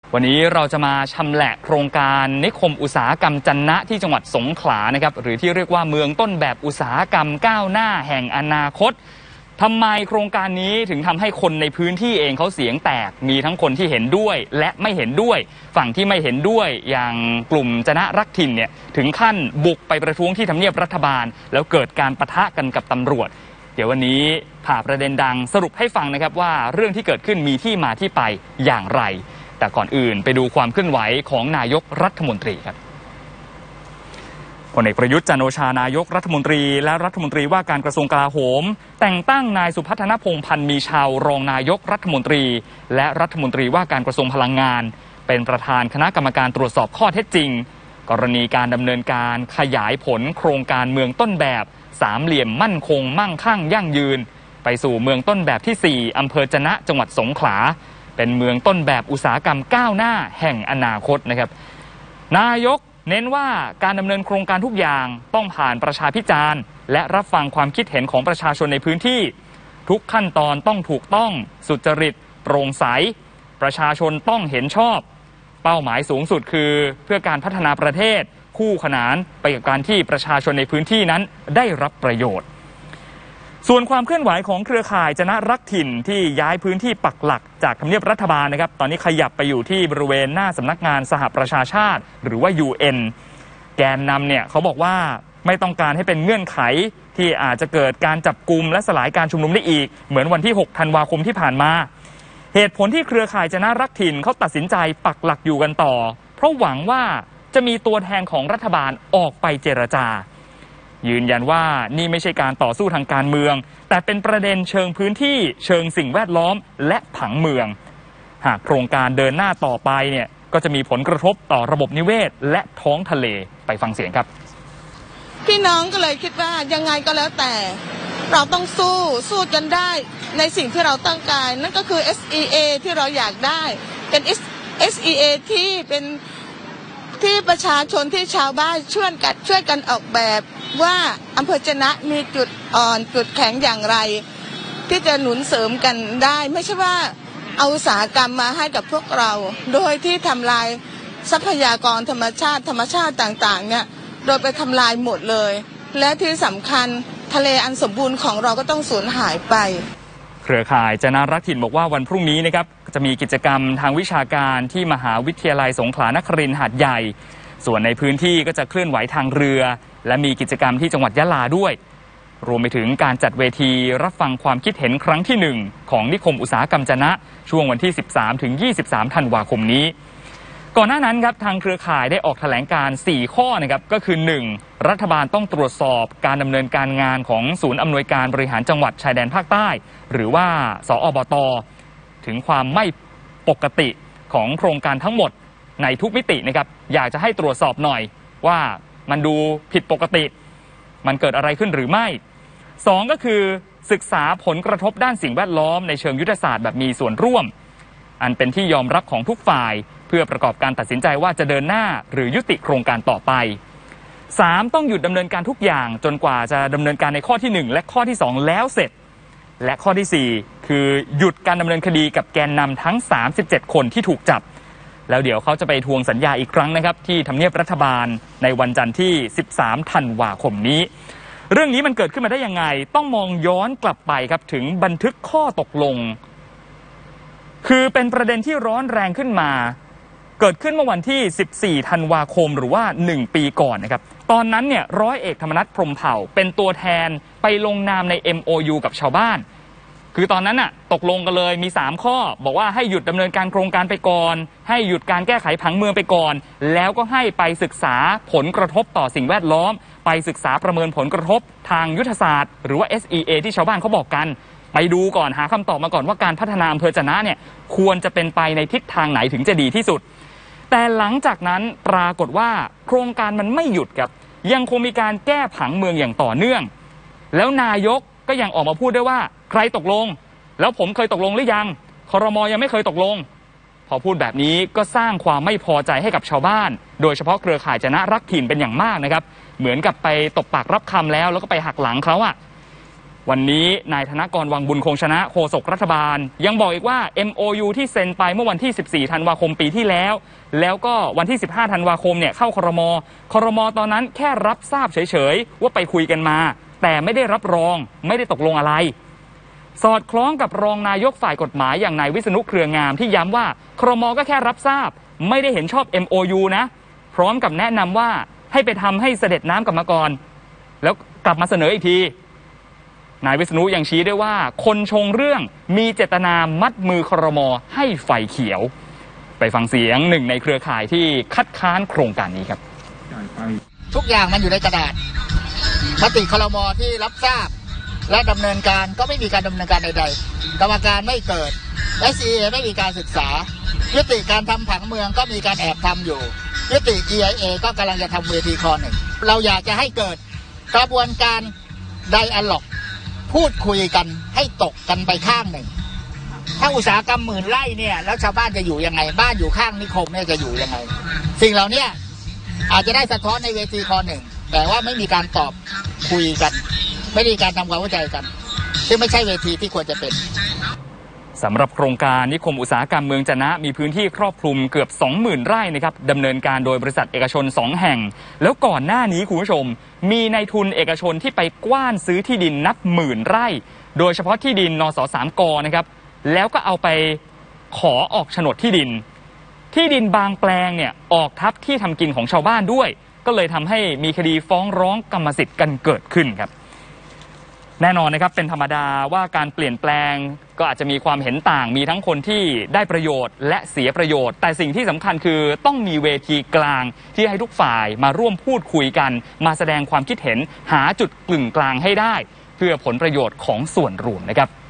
วันนี้เราจะมาชำแหละโครงการนิคมอุตสาหกรรมจันนะที่จังหวัดสงขลานะครับหรือที่เรียกว่าเมืองต้นแบบอุตสาหกรรมก้าวหน้าแห่งอนาคตทำไมโครงการนี้ถึงทำให้คนในพื้นที่เองเขาเสียงแตกมีทั้งคนที่เห็นด้วยและไม่เห็นด้วยฝั่งที่ไม่เห็นด้วยอย่างกลุ่มจนะรักถิ่นเนี่ยถึงขั้นบุกไปประท้วงที่ทำเนียบรัฐบาลแล้วเกิดการปะทะกันกับตำรวจเดี๋ยววันนี้ผ่าประเด็นดังสรุปให้ฟังนะครับว่าเรื่องที่เกิดขึ้นมีที่มาที่ไปอย่างไรแต่ก่อนอื่นไปดูความเคลื่อนไหวของนายกรัฐมนตรีครับพลเอกประยุทธ์จันทร์โอชานายกรัฐมนตรีและรัฐมนตรีว่าการกระทรวงกลาโหมแต่งตั้งนายสุพัฒนพงษ์พันธ์มีชาวรองนายกรัฐมนตรีและรัฐมนตรีว่าการกระทรวงพลังงานเป็นประธานคณะกรรมการตรวจสอบข้อเท็จจริงกรณีการดำเนินการขยายผลโครงการเมืองต้นแบบสามเหลี่ยมมั่นคงมั่งคั่งยั่งยืนไปสู่เมืองต้นแบบที่4อำเภอจะนะจังหวัดสงขลาเป็นเมืองต้นแบบอุตสาหกรรมก้าวหน้าแห่งอนาคตนะครับนายกเน้นว่าการดำเนินโครงการทุกอย่างต้องผ่านประชาพิจารณ์และรับฟังความคิดเห็นของประชาชนในพื้นที่ทุกขั้นตอนต้องถูกต้องสุจริตโปร่งใสประชาชนต้องเห็นชอบเป้าหมายสูงสุดคือเพื่อการพัฒนาประเทศคู่ขนานไปกับการที่ประชาชนในพื้นที่นั้นได้รับประโยชน์ส่วนความเคลื่อนไหวของเครือข่ายจนะรักถิ่นที่ย้ายพื้นที่ปักหลักจากทำเนียบรัฐบาลนะครับตอนนี้ขยับไปอยู่ที่บริเวณหน้าสำนักงานสหประชาชาติหรือว่า UN แกนนำเนี่ยเขาบอกว่าไม่ต้องการให้เป็นเงื่อนไขที่อาจจะเกิดการจับกุมและสลายการชุมนุมได้อีกเหมือนวันที่6ธันวาคมที่ผ่านมาเหตุผลที่เครือข่ายจนะรักถิ่นเขาตัดสินใจปักหลักอยู่กันต่อเพราะหวังว่าจะมีตัวแทนของรัฐบาลออกไปเจรจายืนยันว่านี่ไม่ใช่การต่อสู้ทางการเมืองแต่เป็นประเด็นเชิงพื้นที่เชิงสิ่งแวดล้อมและผังเมืองหากโครงการเดินหน้าต่อไปเนี่ยก็จะมีผลกระทบต่อระบบนิเวศและท้องทะเลไปฟังเสียงครับพี่น้องก็เลยคิดว่ายังไงก็แล้วแต่เราต้องสู้จนได้ในสิ่งที่เราต้องการนั่นก็คือ SEA ที่เราอยากได้เป็น SEA ที่เป็นที่ประชาชนที่ชาวบ้านช่วยกันออกแบบว่าอำเภอจะนะมีจุดอ่อนจุดแข็งอย่างไรที่จะหนุนเสริมกันได้ไม่ใช่ว่าเอาอุตสาหกรรมมาให้กับพวกเราโดยที่ทำลายทรัพยากรธรรมชาติต่างๆเนี่ยโดยไปทำลายหมดเลยและที่สำคัญทะเลอันสมบูรณ์ของเราก็ต้องสูญหายไปเครือข่ายจนะรักถิ่นบอกว่าวันพรุ่งนี้นะครับจะมีกิจกรรมทางวิชาการที่มหาวิทยาลัยสงขลานครินทร์หาดใหญ่ส่วนในพื้นที่ก็จะเคลื่อนไหวทางเรือและมีกิจกรรมที่จังหวัดยะลาด้วยรวมไปถึงการจัดเวทีรับฟังความคิดเห็นครั้งที่1ของนิคมอุตสาหกรรมจะนะช่วงวันที่ 13-23 ธันวาคมนี้ก่อนหน้านั้นครับทางเครือข่ายได้ออกแถลงการ4ข้อนะครับก็คือ 1. รัฐบาลต้องตรวจสอบการดำเนินการงานของศูนย์อำนวยการบริหารจังหวัดชายแดนภาคใต้หรือว่าสอบต.ถึงความไม่ปกติของโครงการทั้งหมดในทุกมิตินะครับอยากจะให้ตรวจสอบหน่อยว่ามันดูผิดปกติมันเกิดอะไรขึ้นหรือไม่2ก็คือศึกษาผลกระทบด้านสิ่งแวดล้อมในเชิงยุทธศาสตร์แบบมีส่วนร่วมอันเป็นที่ยอมรับของทุกฝ่ายเพื่อประกอบการตัดสินใจว่าจะเดินหน้าหรือยุติโครงการต่อไป3ต้องหยุดดำเนินการทุกอย่างจนกว่าจะดำเนินการในข้อที่1และข้อที่2แล้วเสร็จและข้อที่4คือหยุดการดำเนินคดีกับแกนนำทั้ง37คนที่ถูกจับแล้วเดี๋ยวเขาจะไปทวงสัญญาอีกครั้งนะครับที่ทำเนียบรัฐบาลในวันจันทร์ที่13ธันวาคมนี้เรื่องนี้มันเกิดขึ้นมาได้ยังไงต้องมองย้อนกลับไปครับถึงบันทึกข้อตกลงคือเป็นประเด็นที่ร้อนแรงขึ้นมาเกิดขึ้นเมื่อวันที่14ธันวาคมหรือว่า1ปีก่อนนะครับตอนนั้นเนี่ยร้อยเอกธรรมนัสพรหมเผ่าเป็นตัวแทนไปลงนามใน MOU กับชาวบ้านคือตอนนั้นน่ะตกลงกันเลยมี3ข้อบอกว่าให้หยุดดำเนินการโครงการไปก่อนให้หยุดการแก้ไขผังเมืองไปก่อนแล้วก็ให้ไปศึกษาผลกระทบต่อสิ่งแวดล้อมไปศึกษาประเมินผลกระทบทางยุทธศาสตร์หรือว่า SEA ที่ชาวบ้านเขาบอกกันไปดูก่อนหาคำตอบมาก่อนว่าการพัฒนาอำเภอจะนะเนี่ยควรจะเป็นไปในทิศทางไหนถึงจะดีที่สุดแต่หลังจากนั้นปรากฏว่าโครงการมันไม่หยุดครับยังคงมีการแก้ผังเมืองอย่างต่อเนื่องแล้วนายกก็ยังออกมาพูดด้วยว่าใครตกลงแล้วผมเคยตกลงหรือยังครม.ยังไม่เคยตกลงพอพูดแบบนี้ก็สร้างความไม่พอใจให้กับชาวบ้านโดยเฉพาะเครือข่ายจนะรักถิ่นเป็นอย่างมากนะครับเหมือนกับไปตบปากรับคำแล้วก็ไปหักหลังเขาวันนี้นายธนกรวังบุญคงชนะโฆษกรัฐบาลยังบอกอีกว่า MOU ที่เซ็นไปเมื่อวันที่14ธันวาคมปีที่แล้วก็วันที่15ธันวาคมเนี่ยเข้าครม.ตอนนั้นแค่รับทราบเฉยๆว่าไปคุยกันมาแต่ไม่ได้รับรองไม่ได้ตกลงอะไรสอดคล้องกับรองนายกฝ่ายกฎหมายอย่างนายวิษณุเครืองามที่ย้ำว่าครม.ก็แค่รับทราบไม่ได้เห็นชอบ MOU นะพร้อมกับแนะนำว่าให้ไปทำให้เสด็จน้ำกลับมาก่อนแล้วกลับมาเสนออีกทีนายวิษณุยังชี้ด้วยว่าคนชงเรื่องมีเจตนามัดมือครม.ให้ไฟเขียวไปฟังเสียงหนึ่งในเครือข่ายที่คัดค้านโครงการนี้ครับทุกอย่างมันอยู่ในกระดาษมติครม.ที่รับทราบและดำเนินการก็ไม่มีการดำเนินการใดๆกรรมการไม่เกิด SCA ไม่มีการศึกษายุติการทำผังเมืองก็มีการแอบทำอยู่ยุติ EIA ก็กำลังจะทำเวทีคอหนึ่งเราอยากจะให้เกิดกระบวนการไดอะล็อกพูดคุยกันให้ตกกันไปข้างหนึ่งถ้าอุตสาหกรรมหมื่นไร่เนี่ยแล้วชาวบ้านจะอยู่ยังไงบ้านอยู่ข้างนิคมเนี่ยจะอยู่ยังไงสิ่งเหล่านี้อาจจะได้สะท้อนในเวทีคอหนึ่งแต่ว่าไม่มีการตอบคุยกันไม่มีการทำความเข้าใจกันซึ่งไม่ใช่เวทีที่ควรจะเป็นสำหรับโครงการนิคมอุตสาหกรรมเมืองจะนะมีพื้นที่ครอบคลุมเกือบ 20,000 ไร่นะครับดำเนินการโดยบริษัทเอกชน2แห่งแล้วก่อนหน้านี้คุณผู้ชมมีนายทุนเอกชนที่ไปกว้านซื้อที่ดินนับหมื่นไร่โดยเฉพาะที่ดินนส3 กนะครับแล้วก็เอาไปขอออกโฉนดที่ดินบางแปลงเนี่ยออกทับที่ทำกินของชาวบ้านด้วยก็เลยทำให้มีคดีฟ้องร้องกรรมสิทธิ์กันเกิดขึ้นครับแน่นอนนะครับเป็นธรรมดาว่าการเปลี่ยนแปลงก็อาจจะมีความเห็นต่างมีทั้งคนที่ได้ประโยชน์และเสียประโยชน์แต่สิ่งที่สำคัญคือต้องมีเวทีกลางที่ให้ทุกฝ่ายมาร่วมพูดคุยกันมาแสดงความคิดเห็นหาจุดกึ่งกลางให้ได้เพื่อผลประโยชน์ของส่วนรวมนะครับ